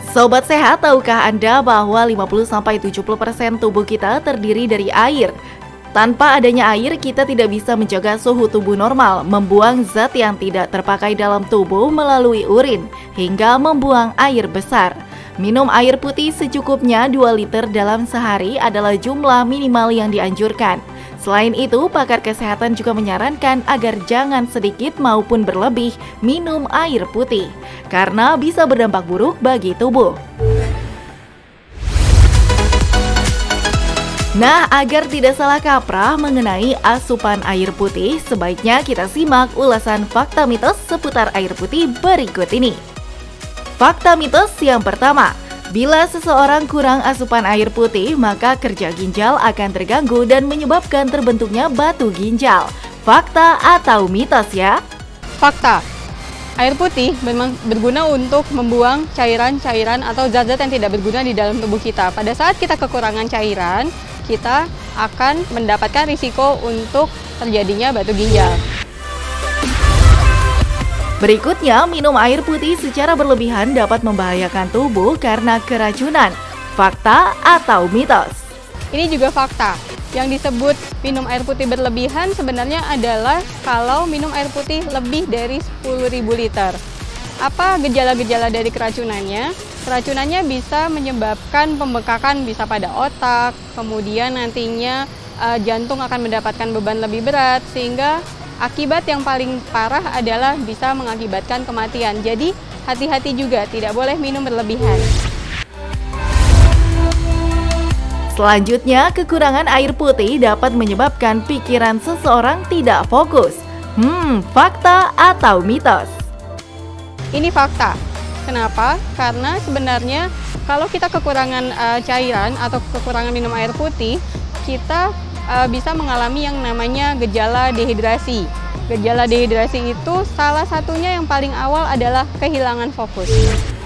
Sobat sehat, tahukah Anda bahwa 50-70% tubuh kita terdiri dari air? Tanpa adanya air, kita tidak bisa menjaga suhu tubuh normal, membuang zat yang tidak terpakai dalam tubuh melalui urin, hingga membuang air besar. Minum air putih secukupnya 2 liter dalam sehari adalah jumlah minimal yang dianjurkan. Selain itu, pakar kesehatan juga menyarankan agar jangan sedikit maupun berlebih minum air putih, karena bisa berdampak buruk bagi tubuh. Nah, agar tidak salah kaprah mengenai asupan air putih, sebaiknya kita simak ulasan fakta mitos seputar air putih berikut ini. Fakta mitos yang pertama, bila seseorang kurang asupan air putih, maka kerja ginjal akan terganggu dan menyebabkan terbentuknya batu ginjal. Fakta atau mitos ya? Fakta. Air putih memang berguna untuk membuang cairan-cairan atau zat-zat yang tidak berguna di dalam tubuh kita. Pada saat kita kekurangan cairan, kita akan mendapatkan risiko untuk terjadinya batu ginjal. Berikutnya, minum air putih secara berlebihan dapat membahayakan tubuh karena keracunan. Fakta atau mitos? Ini juga fakta. Yang disebut minum air putih berlebihan sebenarnya adalah kalau minum air putih lebih dari 10.000 liter. Apa gejala-gejala dari keracunannya? Keracunannya bisa menyebabkan pembekakan bisa pada otak, kemudian nantinya jantung akan mendapatkan beban lebih berat, sehingga akibat yang paling parah adalah bisa mengakibatkan kematian. Jadi hati-hati juga, tidak boleh minum berlebihan. Selanjutnya, kekurangan air putih dapat menyebabkan pikiran seseorang tidak fokus. Fakta atau mitos? Ini fakta. Kenapa? Karena sebenarnya kalau kita kekurangan cairan atau kekurangan minum air putih, kita bisa mengalami yang namanya gejala dehidrasi. Gejala dehidrasi itu salah satunya yang paling awal adalah kehilangan fokus.